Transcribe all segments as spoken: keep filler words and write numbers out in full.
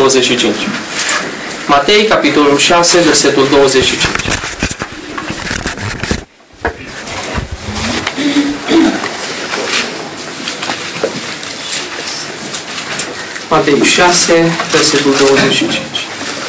douăzeci și cinci. Matei, capitolul șase, versetul douăzeci și cinci. Matei șase, versetul douăzeci și cinci.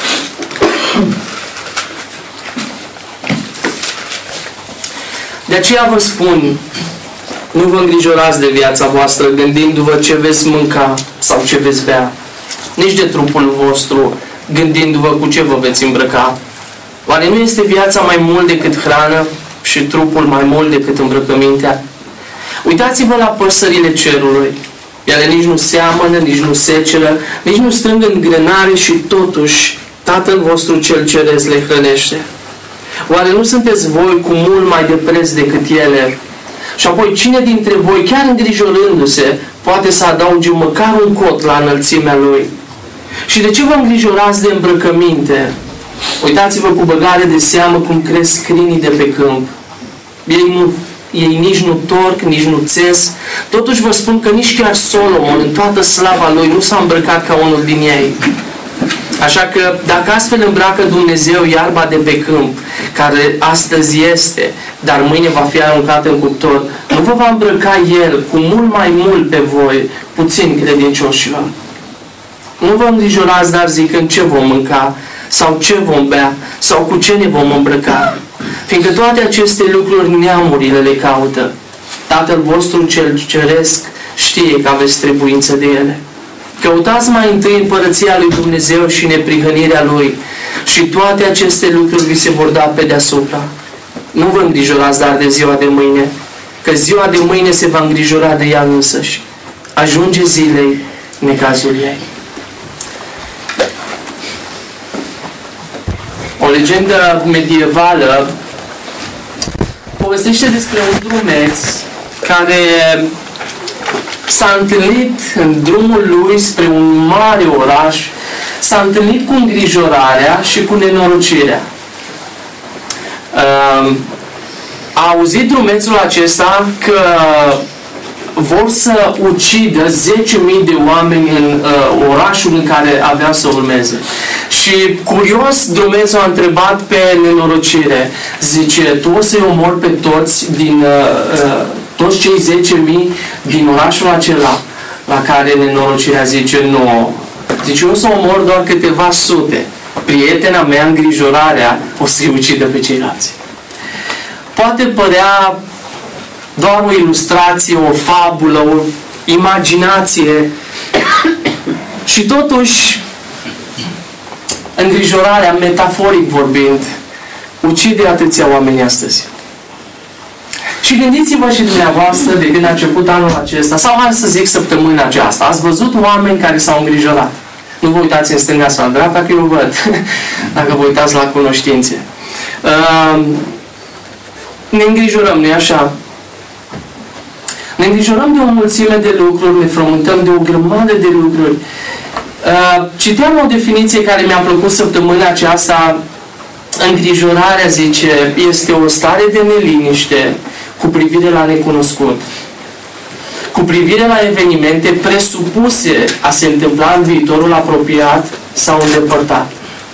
De aceea vă spun, nu vă îngrijorați de viața voastră, gândindu-vă ce veți mânca sau ce veți bea, nici de trupul vostru, gândindu-vă cu ce vă veți îmbrăca. Oare nu este viața mai mult decât hrană și trupul mai mult decât îmbrăcămintea? Uitați-vă la păsările cerului. Ele nici nu seamănă, nici nu seceră, nici nu strâng în grânare și totuși Tatăl vostru cel ceresc le hrănește. Oare nu sunteți voi cu mult mai de preț decât ele? Și apoi, cine dintre voi, chiar îngrijorându-se, poate să adauge măcar un cot la înălțimea lui? Și de ce vă îngrijorați de îmbrăcăminte? Uitați-vă cu băgare de seamă cum cresc crinii de pe câmp. Ei, nu, ei nici nu torc, nici nu țes. Totuși vă spun că nici chiar Solomon, în toată slava lui, nu s-a îmbrăcat ca unul din ei. Așa că, dacă astfel îmbracă Dumnezeu iarba de pe câmp, care astăzi este, dar mâine va fi aruncată în cuptor, nu vă va îmbrăca El cu mult mai mult pe voi, puțin credincioșilor. Nu vă îngrijorați, dar zicând ce vom mânca, sau ce vom bea, sau cu ce ne vom îmbrăca. Fiindcă toate aceste lucruri neamurile le caută. Tatăl vostru cel ceresc știe că aveți trebuință de ele. Căutați mai întâi împărăția lui Dumnezeu și neprihănirea Lui și toate aceste lucruri vi se vor da pe deasupra. Nu vă îngrijorați dar de ziua de mâine, că ziua de mâine se va îngrijora de ea însăși. Ajunge zilei necazul ei. O legendă medievală povestește despre un drumeț care s-a întâlnit în drumul lui spre un mare oraș, s-a întâlnit cu îngrijorarea și cu nenorocirea. A auzit drumețul acesta că vor să ucidă zece mii de oameni în uh, orașul în care avea să urmeze. Și curios, drumețul a întrebat pe nenorocire. Zice, tu o să-i omori pe toți din uh, uh, toți cei zece mii din orașul acela? La care nenorocirea zice, nu. Zice, eu o să omor doar câteva sute. Prietena mea, îngrijorarea, o să-i ucidă pe ceilalți. Poate părea doar o ilustrație, o fabulă, o imaginație. Și totuși, îngrijorarea, metaforic vorbind, ucide atâția oameni astăzi. Și gândiți-vă și dumneavoastră de când a început anul acesta, sau hai să zic săptămâna aceasta, ați văzut oameni care s-au îngrijorat. Nu vă uitați în stânga sau în dreapta, că eu văd, dacă vă uitați la cunoștințe. Uh, ne îngrijorăm, nu-i așa? Ne îngrijorăm de o mulțime de lucruri, ne frământăm de o grămadă de lucruri. Uh, citeam o definiție care mi-a plăcut săptămâna aceasta. Îngrijorarea, zice, este o stare de neliniște cu privire la necunoscut, cu privire la evenimente presupuse a se întâmpla în viitorul apropiat sau îndepărtat.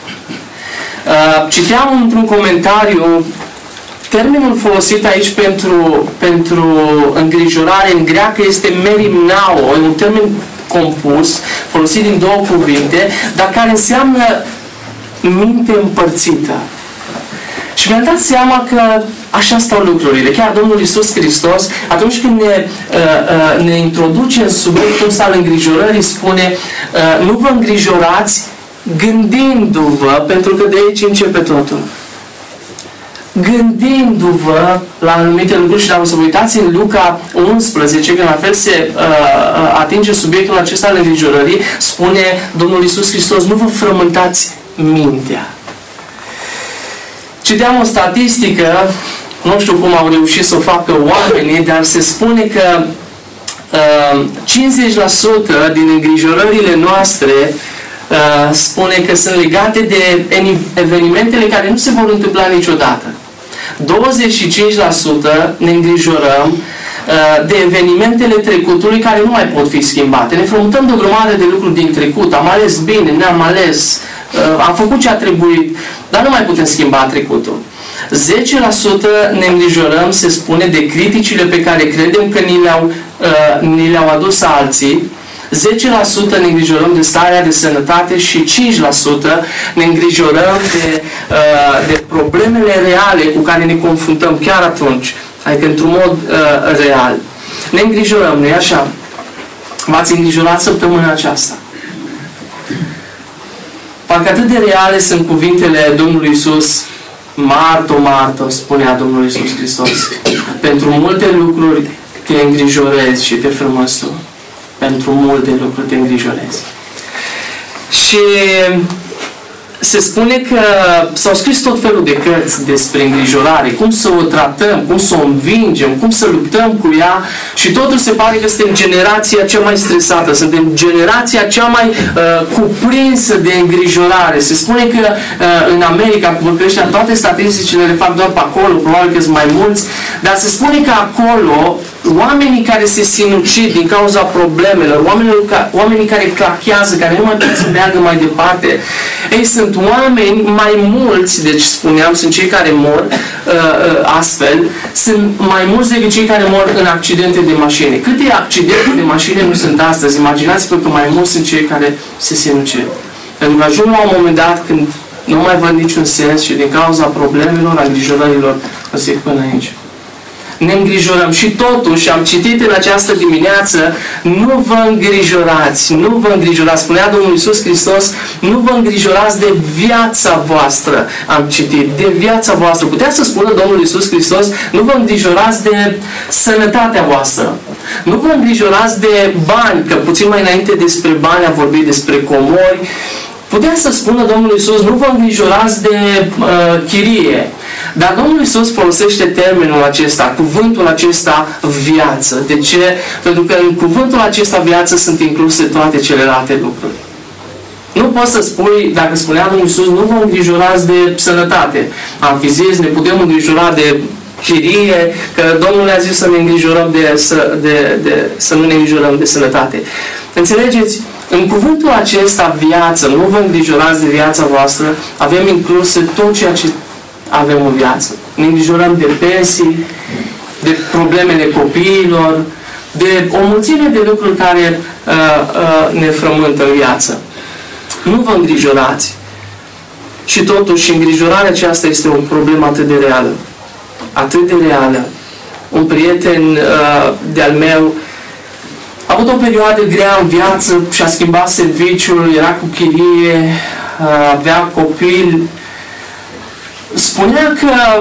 Uh, citeam într-un comentariu termenul folosit aici pentru, pentru îngrijorare în greacă este merimnao, un termen compus, folosit din două cuvinte, dar care înseamnă minte împărțită. Și mi-am dat seama că așa stau lucrurile. Chiar Domnul Iisus Hristos, atunci când ne, uh, uh, ne introduce în subiectul ăsta al îngrijorării, spune uh, nu vă îngrijorați gândindu-vă, pentru că de aici începe totul. Gândindu-vă la anumite lucruri. Și dacă o să vă uitați în Luca unsprezece, când la fel se uh, atinge subiectul acesta al îngrijorării, spune Domnul Iisus Hristos, nu vă frământați mintea. Citeam o statistică, nu știu cum au reușit să o facă oamenii, dar se spune că uh, cincizeci la sută din îngrijorările noastre uh, spune că sunt legate de evenimentele care nu se vor întâmpla niciodată. douăzeci și cinci la sută ne îngrijorăm de evenimentele trecutului care nu mai pot fi schimbate. Ne frământăm de o grămadă de lucruri din trecut, am ales bine, ne-am ales, am făcut ce a trebuit, dar nu mai putem schimba trecutul. zece la sută ne îngrijorăm, se spune, de criticile pe care credem că ni le-au, ni le-au adus alții, zece la sută ne îngrijorăm de starea de sănătate și cinci la sută ne îngrijorăm de, de problemele reale cu care ne confruntăm chiar atunci, adică într-un mod uh, real. Ne îngrijorăm, nu-i așa? V-ați îngrijorat săptămâna aceasta. Parcă atât de reale sunt cuvintele Domnului Iisus. Marto, Marto, spunea Domnul Iisus Hristos. Pentru multe lucruri te îngrijorezi și te frămânți tu. Pentru multe lucruri te îngrijorezi. Și se spune că s-au scris tot felul de cărți despre îngrijorare, cum să o tratăm, cum să o învingem, cum să luptăm cu ea și totul se pare că suntem generația cea mai stresată, suntem generația cea mai uh, cuprinsă de îngrijorare. Se spune că uh, în America, cu creștea, toate statisticile le fac doar pe acolo, probabil că sunt mai mulți, dar se spune că acolo oamenii care se sinucid din cauza problemelor, oamenii, oamenii care clachează, care nu mai pot să meargă mai departe, ei sunt oameni mai mulți, deci spuneam, sunt cei care mor uh, uh, astfel, sunt mai mulți decât cei care mor în accidente de mașini. Câte accidente de mașini nu sunt astăzi? Imaginați-vă că mai mulți sunt cei care se sinucid. Pentru că ajung la un moment dat când nu mai văd niciun sens și din cauza problemelor, a îngrijorărilor, o zic până aici. Ne îngrijorăm și totuși am citit în această dimineață, nu vă îngrijorați, nu vă îngrijorați, spunea Domnul Iisus Hristos, nu vă îngrijorați de viața voastră, am citit, de viața voastră. Putea să spună Domnul Iisus Hristos, nu vă îngrijorați de sănătatea voastră, nu vă îngrijorați de bani, că puțin mai înainte despre bani a vorbit despre comori. Putea să spună Domnul Iisus, nu vă îngrijorați de uh, chirie. Dar Domnul Iisus folosește termenul acesta, cuvântul acesta viață. De ce? Pentru că în cuvântul acesta viață sunt incluse toate celelalte lucruri. Nu poți să spui, dacă spunea Domnul Iisus, nu vă îngrijorați de sănătate. Am fi zis, ne putem îngrijora de chirie, că Domnul ne-a zis să ne îngrijorăm de, să, de, de, să nu ne îngrijorăm de sănătate. Înțelegeți? În cuvântul acesta viață, nu vă îngrijorați de viața voastră, avem incluse tot ceea ce avem în viață. Ne îngrijorăm de pensii, de problemele copiilor, de o mulțime de lucruri care uh, uh, ne frământă în viață. Nu vă îngrijorați. Și totuși, îngrijorarea aceasta este o problemă atât de reală. Atât de reală. Un prieten uh, de-al meu a avut o perioadă grea în viață și a schimbat serviciul, era cu chirie, uh, avea copil. Spunea că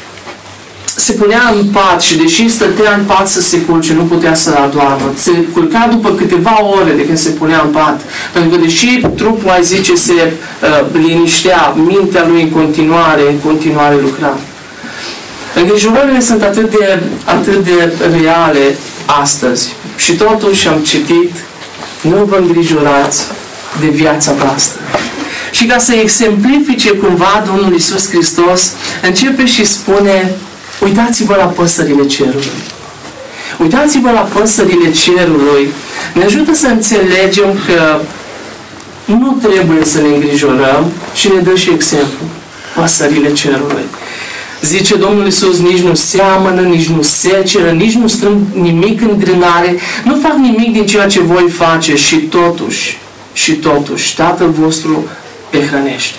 se punea în pat și deși stătea în pat să se culce, nu putea să adoarmă. Se culca după câteva ore de când se punea în pat. Pentru că deși trupul, ai zice, se uh, liniștea, mintea lui în continuare, în continuare lucra. Îngrijorările sunt atât de, atât de reale astăzi. Și totuși am citit, nu vă îngrijorați de viața voastră. Și ca să exemplifice cumva Domnul Iisus Hristos, începe și spune, uitați-vă la păsările cerului. Uitați-vă la păsările cerului. Ne ajută să înțelegem că nu trebuie să ne îngrijorăm și ne dă și exemplu. Păsările cerului. Zice Domnul Iisus, nici nu seamănă, nici nu seceră, nici nu strâng nimic în grânare, nu fac nimic din ceea ce voi face și totuși, și totuși, Tatăl vostru le hrănește.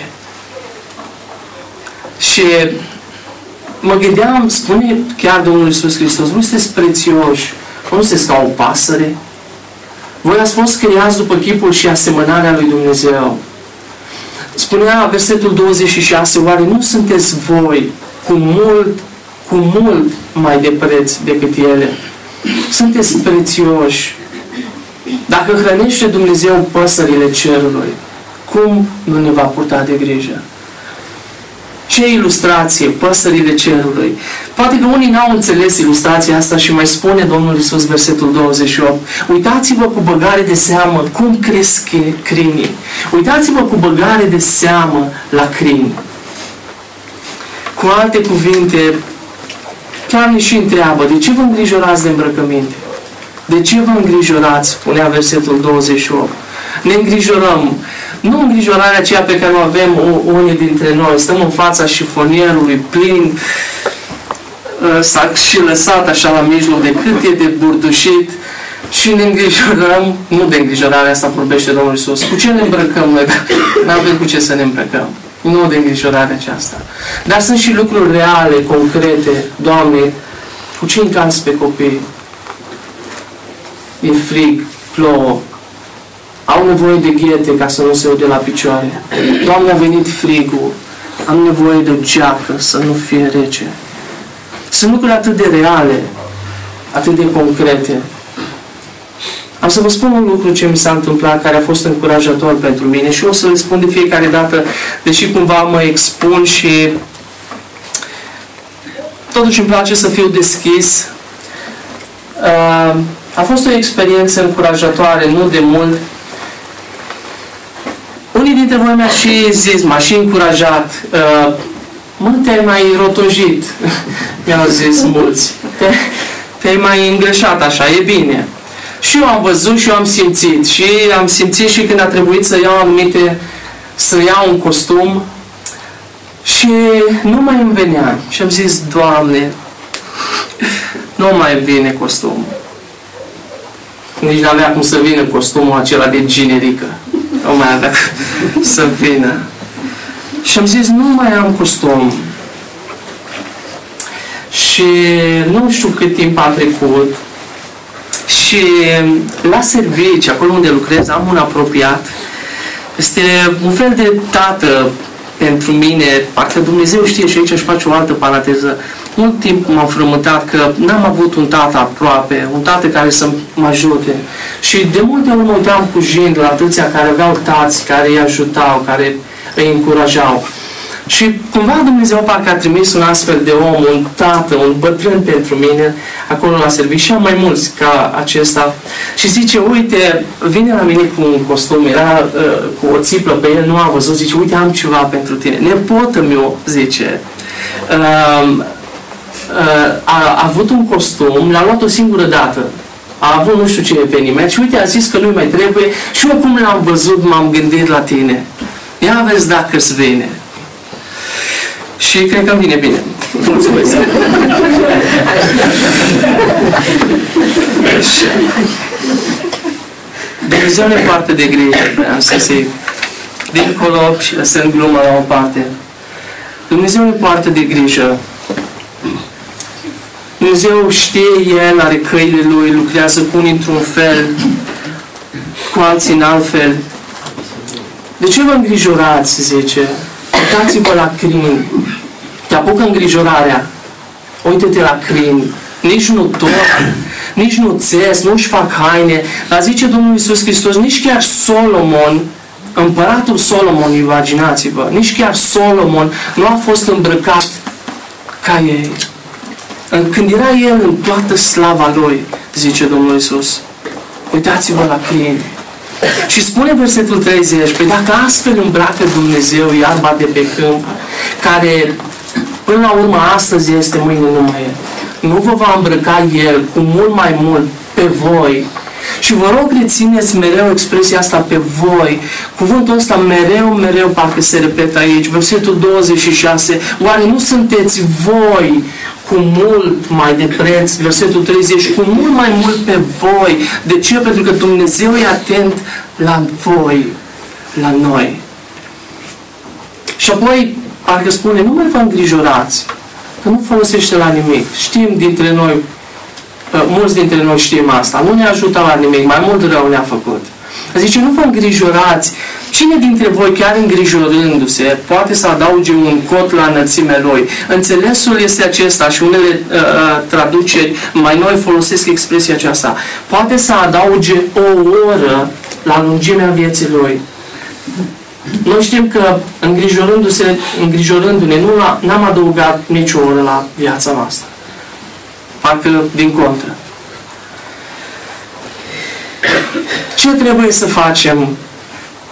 Și mă gândeam, spune chiar Domnul Iisus Hristos, voi sunteți prețioși, voi nu sunteți ca o pasăre, voi ați fost creați după chipul și asemănarea lui Dumnezeu. Spunea versetul douăzeci și șase, oare nu sunteți voi cu mult, cu mult mai de preț decât ele? Sunteți prețioși. Dacă hrănește Dumnezeu păsările cerului, cum nu ne va purta de grijă? Ce ilustrație, păsările cerului. Poate că unii n-au înțeles ilustrația asta și mai spune Domnul Iisus versetul douăzeci și opt. Uitați-vă cu băgare de seamă cum cresc crinii. Uitați-vă cu băgare de seamă la crini. Cu alte cuvinte, chiar ne și întreabă, de ce vă îngrijorați de îmbrăcăminte? De ce vă îngrijorați? Spunea versetul douăzeci și opt. Ne îngrijorăm. Nu îngrijorarea aceea pe care o avem unii dintre noi. Stăm în fața șifonierului plin s-a și lăsat așa la mijloc de cât e de burdușit și ne îngrijorăm. Nu de îngrijorarea asta vorbește Domnul Iisus. Cu ce ne îmbrăcăm noi? Nu avem cu ce să ne îmbrăcăm. Nu de îngrijorarea aceasta. Dar sunt și lucruri reale, concrete. Doamne, cu ce încați pe copii? E frig, plouă. Au nevoie de ghete ca să nu se ude la picioare. Doamne, a venit frigul. Am nevoie de o geacă să nu fie rece. Sunt lucruri atât de reale, atât de concrete. Am să vă spun un lucru ce mi s-a întâmplat, care a fost încurajator pentru mine și o să îl spun de fiecare dată, deși cumva mă expun și totuși îmi place să fiu deschis. A fost o experiență încurajatoare, nu de mult. Unii dintre voi mi-a și zis, m-a și încurajat. Mă, te-ai mai rotojit, mi-au zis mulți. Te, te-ai mai îngreșat așa, e bine. Și eu am văzut și eu am simțit. Și am simțit și când a trebuit să iau anumite, să iau un costum. Și nu mai îmi venea. Și am zis, Doamne, nu mai vine costumul. Nici nu avea cum să vină costumul acela de generică. Nu mai avea să vină. Și am zis, nu mai am costum. Și nu știu cât timp a trecut. Și la servici, acolo unde lucrez, am un apropiat. Este un fel de tată pentru mine. Parcă Dumnezeu știe, și aici își face o altă paranteză. Mult timp m-am frământat că n-am avut un tată aproape, un tată care să mă ajute. Și de multe ori mă uitam cu jind la atâția care aveau tați, care îi ajutau, care îi încurajau. Și cumva Dumnezeu parcă a trimis un astfel de om, un tată, un bătrân pentru mine, acolo la serviciu, și am mai mulți ca acesta. Și zice, uite, vine la mine cu un costum, era uh, cu o țiplă pe el, nu a văzut, zice, uite, am ceva pentru tine. Nepotul meu, zice, uh, uh, a, a avut un costum, l-a luat o singură dată. A avut nu știu ce eveniment și uite, a zis că nu mai trebuie și eu cum l-am văzut, m-am gândit la tine. Ia vezi dacă îți vine. Și cred că îmi vine bine. Mulțumesc. Dumnezeu ne poartă de grijă, vreau să zic. Dincolo și lăsând gluma la o parte. Dumnezeu ne poartă de grijă. Dumnezeu știe El, are căile Lui, lucrează cu unii într-un fel, cu alții în alt fel. De ce vă îngrijorați, zice? Uitați-vă la crin. Te apucă îngrijorarea. Uite-te la crin. Nici nu tot, nici nu țes, nu-și fac haine. Dar zice Domnul Iisus Hristos, nici chiar Solomon, împăratul Solomon, imaginați-vă, nici chiar Solomon nu a fost îmbrăcat ca ei. Când era el în toată slava lui, zice Domnul Iisus, uitați-vă la crin. Și spune versetul treizeci, păi dacă astfel îmbracă Dumnezeu iarba de pe câmp, care până la urmă astăzi este, mâine nu mai e, nu vă va îmbrăca El cu mult mai mult pe voi. Și vă rog, rețineți mereu expresia asta pe voi. Cuvântul ăsta mereu, mereu parcă se repetă aici. Versetul douăzeci și șase, oare nu sunteți voi cu mult mai de preț? Versetul treizeci, cu mult mai mult pe voi. De ce? Pentru că Dumnezeu e atent la voi, la noi. Și apoi, parcă spune, nu mai vă îngrijorați, că nu folosește la nimic. Știm dintre noi, mulți dintre noi știm asta, nu ne ajută la nimic, mai mult rău ne-a făcut. Zice, nu vă îngrijorați. Cine dintre voi, chiar îngrijorându-se, poate să adauge un cot la înălțimea lui? Înțelesul este acesta și unele uh, traduceri mai noi folosesc expresia aceasta. Poate să adauge o oră la lungimea vieții lui. Noi știm că îngrijorându-se, îngrijorându-ne, nu n-am adăugat nicio oră la viața noastră. Parcă din contră. Ce trebuie să facem?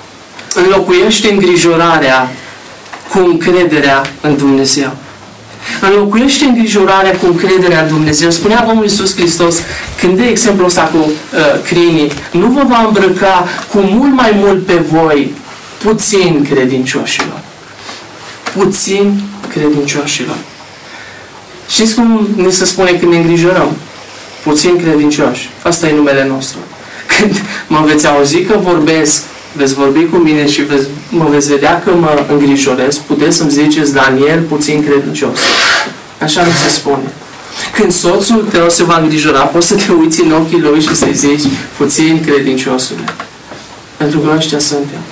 Înlocuiește îngrijorarea cu încrederea în Dumnezeu. Înlocuiește îngrijorarea cu încrederea în Dumnezeu. Spunea Domnul Iisus Hristos, când de exemplu ăsta cu uh, crinii, nu vă va îmbrăca cu mult mai mult pe voi, puțin credincioșilor. Puțin credincioșilor. Știți cum ne se spune când ne îngrijorăm? Puțin credincioși. Asta e numele nostru. Când mă veți auzi că vorbesc, veți vorbi cu mine și veți, mă veți vedea că mă îngrijorez, puteți să-mi ziceți Daniel, puțin credincios. Așa nu se spune. Când soțul tău se va îngrijora, poți să te uiți în ochii lui și să-i zici puțin credinciosule. Pentru că ăștia suntem.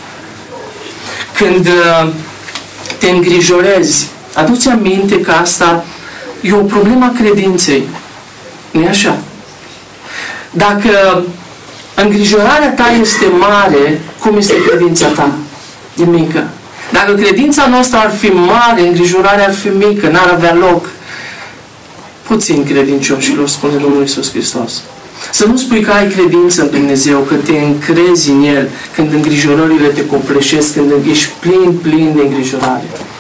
Când uh, te îngrijorezi, adu-ți aminte că asta e o problemă a credinței. Nu-i așa? Dacă îngrijorarea ta este mare, cum este credința ta? E mică. Dacă credința noastră ar fi mare, îngrijorarea ar fi mică, n-ar avea loc. Puțin credincioșilor, spune Domnul Iisus Hristos. Să nu spui că ai credință în Dumnezeu, că te încrezi în El, când îngrijorările te copleșesc, când ești plin, plin de îngrijorare.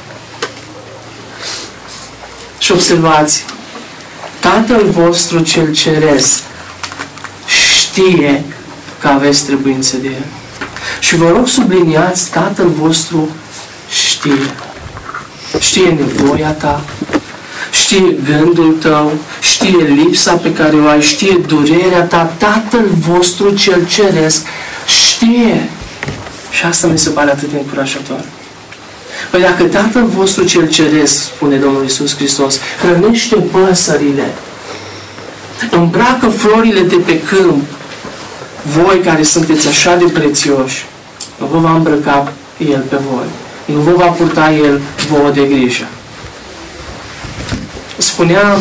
Și observați, Tatăl vostru cel ceresc știe că aveți trebuință de El. Și vă rog subliniați, Tatăl vostru știe. Știe nevoia ta, știe gândul tău, știe lipsa pe care o ai, știe durerea ta. Tatăl vostru cel ceresc știe. Și asta mi se pare atât de încurajator. Păi dacă Tatăl vostru cel ceresc, spune Domnul Iisus Hristos, hrănește păsările, îmbracă florile de pe câmp, voi care sunteți așa de prețioși, nu vă va îmbrăca El pe voi. Nu vă va purta El vouă de grijă. Spunea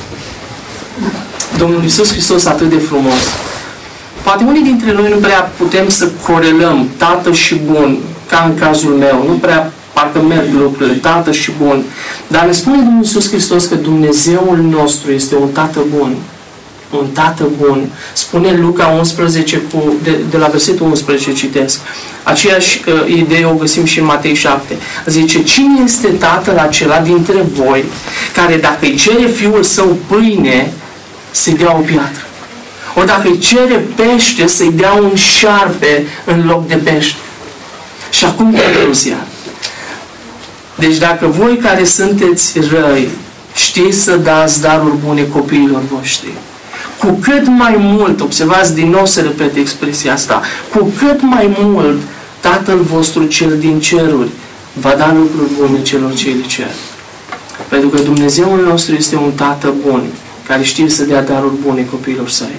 Domnul Iisus Hristos atât de frumos. Poate unii dintre noi nu prea putem să corelăm tată și bun, ca în cazul meu. Nu prea parcă merg lucrurile, tată și bun. Dar ne spune Domnul Iisus Hristos că Dumnezeul nostru este un tată bun. Un tată bun. Spune Luca unsprezece, cu, de, de la versetul unsprezece citesc. Aceeași uh, idee o găsim și în Matei șapte. Zice, cine este tatăl acela dintre voi care dacă îi cere fiul său pâine, să-i dea o piatră? Ori dacă îi cere pește, să-i dea un șarpe în loc de pește? Și acum concluzia. Deci dacă voi care sunteți răi știți să dați daruri bune copiilor voștri, cu cât mai mult, observați din nou să repet expresia asta, cu cât mai mult Tatăl vostru cel din ceruri va da lucruri bune celor ce îi cer. Pentru că Dumnezeul nostru este un Tată bun, care știe să dea daruri bune copiilor săi.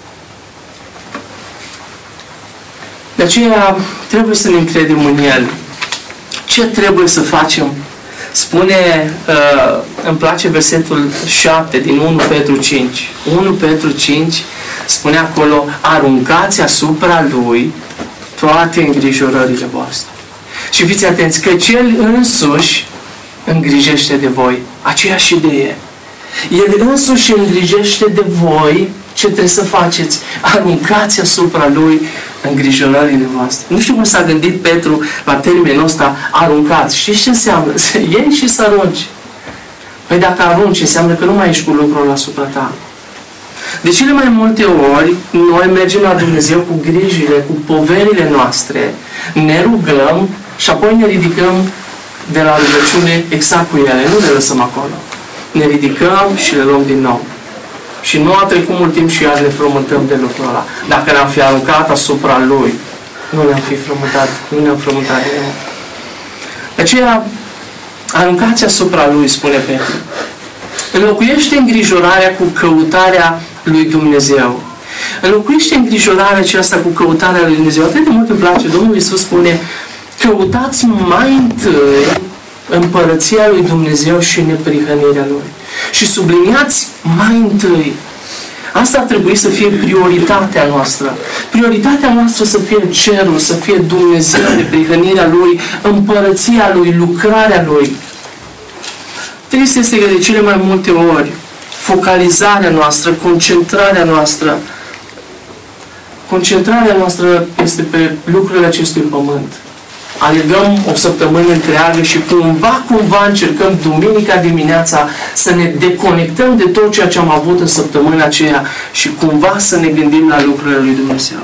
De aceea trebuie să ne încredem în El. Ce trebuie să facem? Spune, uh, îmi place versetul șapte din unu Petru cinci. unu Petru cinci spune acolo, aruncați asupra Lui toate îngrijorările voastre. Și fiți atenți, că El însuși îngrijește de voi. Aceeași idee. El însuși îngrijește de voi. Ce trebuie să faceți? Aruncați asupra Lui îngrijorările voastre. Nu știu cum s-a gândit Petru la termenul ăsta, aruncați. Știți ce înseamnă? Să iei și să arunci. Păi dacă arunci, înseamnă că nu mai ești cu lucrul asupra ta. De cele mai multe ori, noi mergem la Dumnezeu cu grijile, cu poverile noastre, ne rugăm și apoi ne ridicăm de la rugăciune exact cu ele. Nu le lăsăm acolo. Ne ridicăm și le luăm din nou. Și nu a trecut mult timp și iar ne frământăm de lucrul ăla. Dacă ne-am fi aruncat asupra Lui, nu ne-am fi frământat, nu ne-am frământat de El. De aceea, aruncați asupra Lui, spune Petru. Înlocuiește îngrijorarea cu căutarea lui Dumnezeu. Înlocuiește îngrijorarea aceasta cu căutarea lui Dumnezeu. Atât de mult îmi place. Domnul Iisus spune, căutați mai întâi împărăția lui Dumnezeu și neprihănirea Lui. Și subliniați mai întâi. Asta ar trebui să fie prioritatea noastră. Prioritatea noastră să fie cerul, să fie Dumnezeu, neprihănirea Lui, împărăția Lui, lucrarea Lui. Trist este că de cele mai multe ori focalizarea noastră, concentrarea noastră, concentrarea noastră este pe lucrurile acestui pământ. alergăm o săptămână întreagă și cumva, cumva încercăm duminica dimineața să ne deconectăm de tot ceea ce am avut în săptămâna aceea și cumva să ne gândim la lucrurile lui Dumnezeu.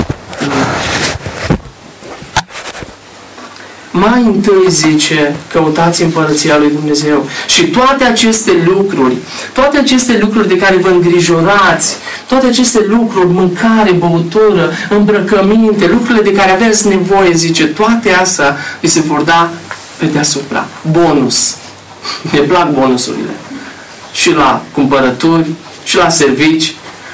Mai întâi zice, căutați împărăția lui Dumnezeu. Și toate aceste lucruri, toate aceste lucruri de care vă îngrijorați, toate aceste lucruri, mâncare, băutură, îmbrăcăminte, lucrurile de care aveți nevoie, zice, toate astea îi se vor da pe deasupra. Bonus. Ne plac bonusurile. Și la cumpărături, și la servici.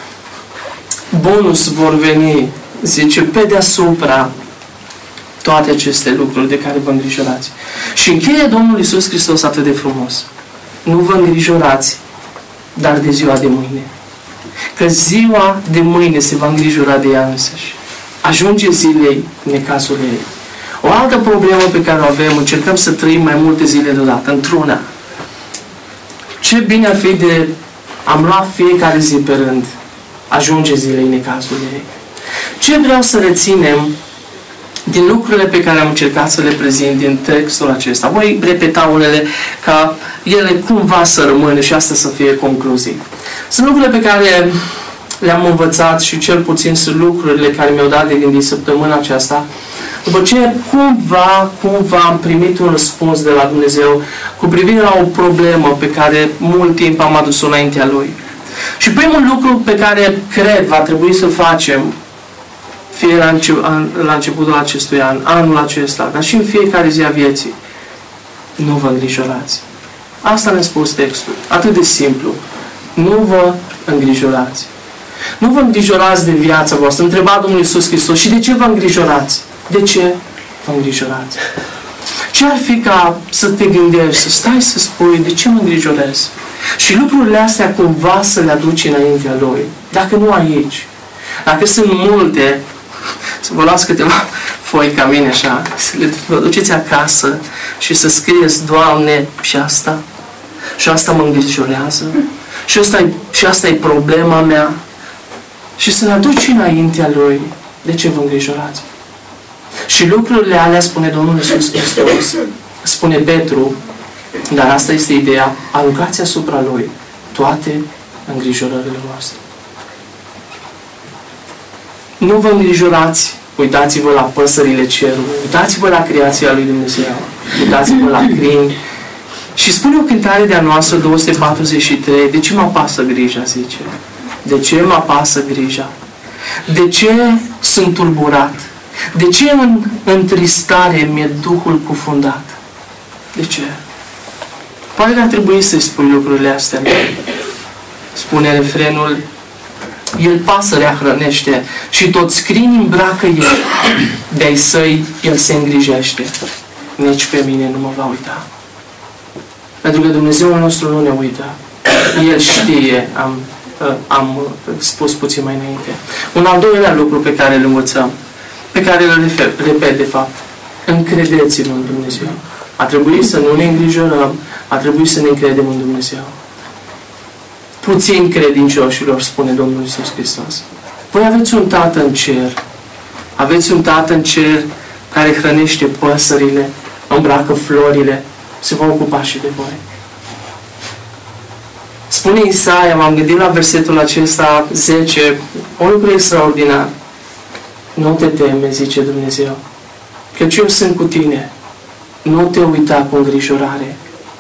Bonus vor veni, zice, pe deasupra toate aceste lucruri de care vă îngrijorați. Și încheie Domnul Iisus Hristos atât de frumos. Nu vă îngrijorați, dar de ziua de mâine. Că ziua de mâine se va îngrijora de ea însăși. Ajunge zilei necazul ei. O altă problemă pe care o avem, încercăm să trăim mai multe zile deodată, într-una. Ce bine ar fi de am luat fiecare zi pe rând. Ajunge zilei necazul ei. Ce vreau să reținem din lucrurile pe care am încercat să le prezint din textul acesta? Voi repeta unele ca ele cumva să rămână și asta să fie concluzii. Sunt lucrurile pe care le-am învățat și cel puțin sunt lucrurile care mi-au dat de gândit săptămâna aceasta. După ce cumva, cumva am primit un răspuns de la Dumnezeu cu privire la o problemă pe care mult timp am adus-o înaintea Lui. Și primul lucru pe care cred va trebui să facem fie la, înce- an, la începutul acestui an, anul acesta, dar și în fiecare zi a vieții, nu vă îngrijorați. Asta ne-a spus textul. Atât de simplu. Nu vă îngrijorați. Nu vă îngrijorați de viața voastră. Întreba Domnul Iisus Hristos, și de ce vă îngrijorați? De ce vă îngrijorați? Ce ar fi ca să te gândești, să stai să spui, de ce mă îngrijorez? Și lucrurile astea cumva să le aduci înaintea Lui. Dacă nu aici, dacă sunt multe, să vă luați câteva foi ca mine așa, să le vă duceți acasă și să scrieți, Doamne, și asta, și asta mă îngrijorează, și asta e, și asta e problema mea, și să le aduci înaintea Lui. De ce vă îngrijorați? Și lucrurile alea, spune Domnul Iisus Hristos, spune Petru, dar asta este ideea, aruncați asupra Lui toate îngrijorările voastre. Nu vă îngrijorați, uitați-vă la păsările cerului, uitați-vă la creația lui Dumnezeu, uitați-vă la crini. Și spune o cântare de-a noastră, două sute patruzeci și trei, de ce mă apasă grija, zice? De ce mă apasă grija? De ce sunt tulburat? De ce în întristare mi-e Duhul cufundat? De ce? Poate că ar trebui să-i spui lucrurile astea. Spune refrenul, El pasărea hrănește și toți crini îmbracă El. De-ai săi El se îngrijește. Nici pe mine nu mă va uita. Pentru că Dumnezeul nostru nu ne uită. El știe, am, am spus puțin mai înainte. Un al doilea lucru pe care îl învățăm, pe care îl repet de fapt, încredeți-vă în Dumnezeu. A trebuit să nu ne îngrijorăm, a trebuit să ne încredem în Dumnezeu. Puțin credincioșilor, spune Domnul Iisus Hristos. Voi aveți un Tată în cer. Aveți un Tată în cer care hrănește păsările, îmbracă florile, se va ocupa și de voi. Spune Isaia, m-am gândit la versetul acesta zece, un lucru extraordinar. Nu te teme, zice Dumnezeu, căci eu sunt cu tine. Nu te uita cu îngrijorare.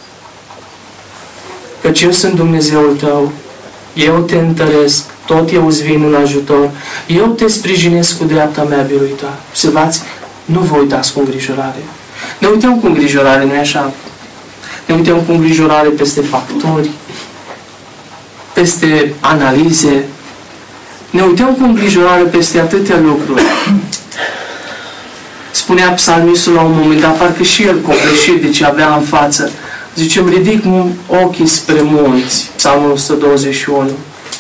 Căci eu sunt Dumnezeul tău. Eu te întăresc, tot eu îți vin în ajutor. Eu te sprijinesc cu dreapta mea biruitoare. Observați, nu vă uitați cu îngrijorare. Ne uităm cu îngrijorare, nu-i așa? Ne uităm cu îngrijorare peste facturi, peste analize. Ne uităm cu îngrijorare peste atâtea lucruri. Spunea psalmistul la un moment dat, parcă și el copleșit de ce avea în față. Zice, îmi ridic ochii spre munți, Psalmul o sută douăzeci și unu.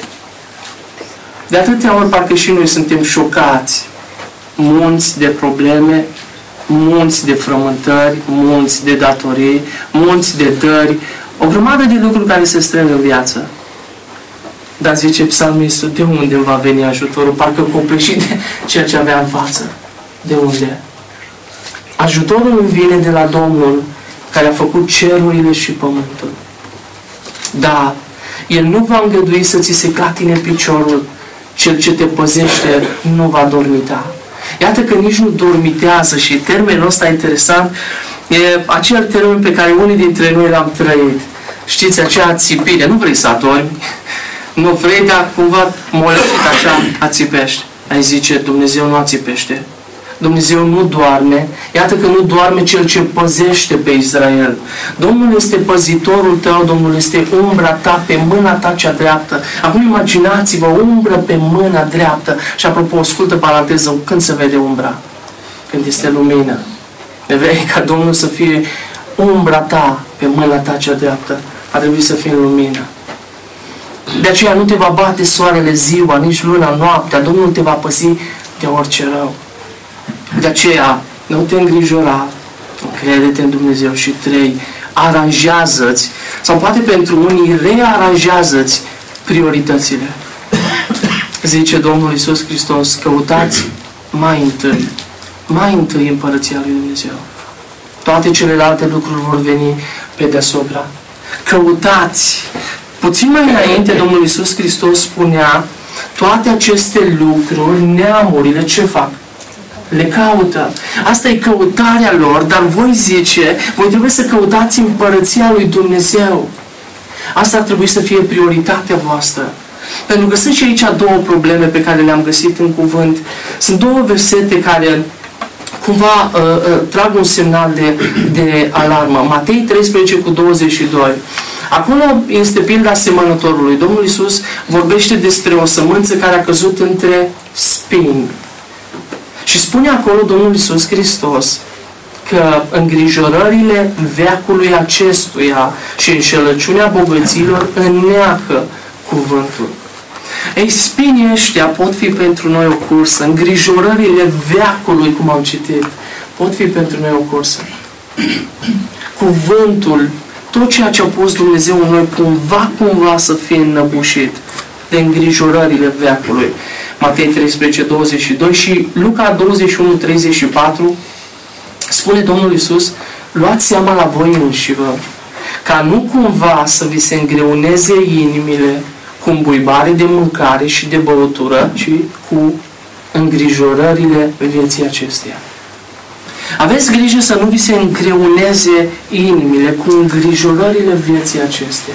De atâtea ori parcă și noi suntem șocați. Munți de probleme, munți de frământări, munți de datorii, munți de dări, o grămadă de lucruri care se strâng în viață. Dar zice psalmistul, de unde îmi va veni ajutorul? Parcă copleșit de ceea ce avea în față. De unde? Ajutorul îmi vine de la Domnul care a făcut cerurile și pământul. Da, El nu va îngădui să ți se clatine piciorul, Cel ce te păzește nu va dormita. Iată că nici nu dormitează și termenul ăsta interesant e acel termen pe care unii dintre noi l-am trăit. Știți, acea țipire, nu vrei să adormi, nu vrei, dar cumva moleșit așa ațipești. Ai zice, Dumnezeu nu ațipește. Dumnezeu nu doarme. Iată că nu doarme Cel ce păzește pe Israel. Domnul este păzitorul tău, Domnul este umbra ta pe mâna ta cea dreaptă. Acum imaginați-vă, umbră pe mâna dreaptă. Și apropo, ascultă paranteză, când se vede umbra? Când este lumină. Vrei ca Domnul să fie umbra ta pe mâna ta cea dreaptă. A trebuit să fie în lumină. De aceea nu te va bate soarele ziua, nici luna noaptea. Domnul te va păzi de orice rău. De aceea, nu te îngrijora, crede-te în Dumnezeu. Și trei, aranjează-ți, sau poate pentru unii, rearanjează-ți prioritățile. Zice Domnul Iisus Hristos, căutați mai întâi, mai întâi Împărăția lui Dumnezeu. Toate celelalte lucruri vor veni pe deasupra. Căutați. Puțin mai înainte, Domnul Iisus Hristos spunea, toate aceste lucruri, neamurile, ce fac? Le caută. Asta e căutarea lor, dar voi zice, voi trebuie să căutați Împărăția lui Dumnezeu. Asta ar trebui să fie prioritatea voastră. Pentru că sunt și aici două probleme pe care le-am găsit în cuvânt. Sunt două versete care cumva uh, uh, trag un semnal de, de alarmă. Matei treisprezece cu douăzeci și doi. Acolo este pilda semănătorului. Domnul Iisus vorbește despre o sămânță care a căzut între spini. Și spune acolo Domnul Iisus Hristos că îngrijorările veacului acestuia și înșelăciunea bogăților înneacă cuvântul. Ei, spinii ăștia pot fi pentru noi o cursă. Îngrijorările veacului, cum am citit, pot fi pentru noi o cursă. Cuvântul, tot ceea ce a pus Dumnezeu în noi, cumva, cumva să fie înnăbușit de îngrijorările veacului. Matei treisprezece, douăzeci și doi și Luca douăzeci și unu, treizeci și patru spune Domnul Iisus, luați seama la voi înșivă, ca nu cumva să vi se îngreuneze inimile cu îmbuibare de mâncare și de băutură, ci cu îngrijorările vieții acesteia. Aveți grijă să nu vi se îngreuneze inimile cu îngrijorările vieții acesteia.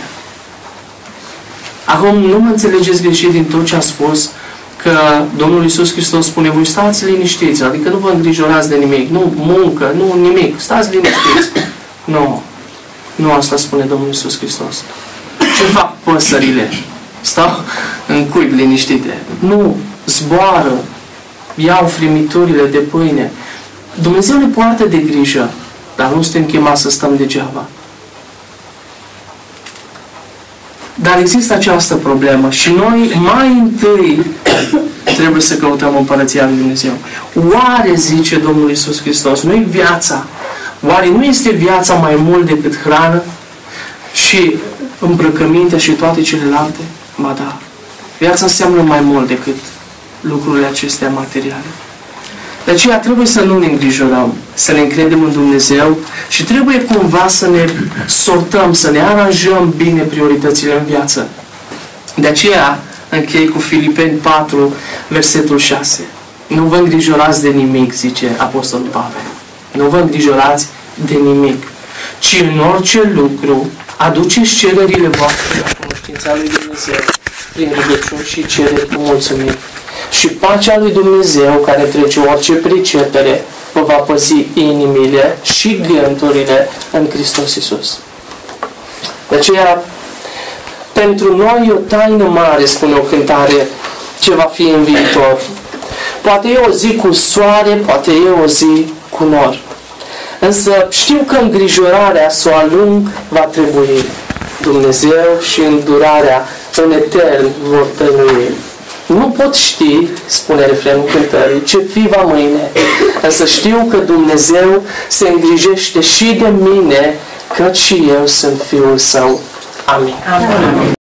Acum nu mă înțelegeți greșit din tot ce am spus, că Domnul Iisus Hristos spune, voi stați liniștiți, adică nu vă îngrijorați de nimic, nu muncă, nu nimic, stați liniștiți. Nu, nu asta spune Domnul Iisus Hristos. Ce fac păsările? Stau în cuib liniștite. Nu, zboară, iau frimiturile de pâine. Dumnezeu ne poartă de grijă, dar nu suntem chemați să stăm degeaba. Dar există această problemă și noi mai întâi trebuie să căutăm Împărăția lui Dumnezeu. Oare, zice Domnul Iisus Hristos, nu-i viața? Oare nu este viața mai mult decât hrană și îmbrăcămintea și toate celelalte? Ba da. Viața înseamnă mai mult decât lucrurile acestea materiale. De aceea trebuie să nu ne îngrijorăm, să ne încredem în Dumnezeu și trebuie cumva să ne sortăm, să ne aranjăm bine prioritățile în viață. De aceea închei cu Filipeni patru, versetul șase. Nu vă îngrijorați de nimic, zice Apostolul Pavel. Nu vă îngrijorați de nimic, ci în orice lucru aduceți cererile voastre la cunoștința lui Dumnezeu prin rugăciuni și cereri cu mulțumiri. Și pacea lui Dumnezeu, care trece orice pricepere, vă va păzi inimile și gândurile în Hristos Iisus. De aceea, pentru noi e o taină mare, spune o cântare, ce va fi în viitor. Poate e o zi cu soare, poate e o zi cu nor. Însă știu că îngrijorarea să o alung va trebui. Dumnezeu și îndurarea în etern vor tăinui. Nu pot ști, spune refrenul cântării, ce fi va mâine, însă știu că Dumnezeu se îngrijește și de mine, căci și eu sunt Fiul Său. Amin. Amin.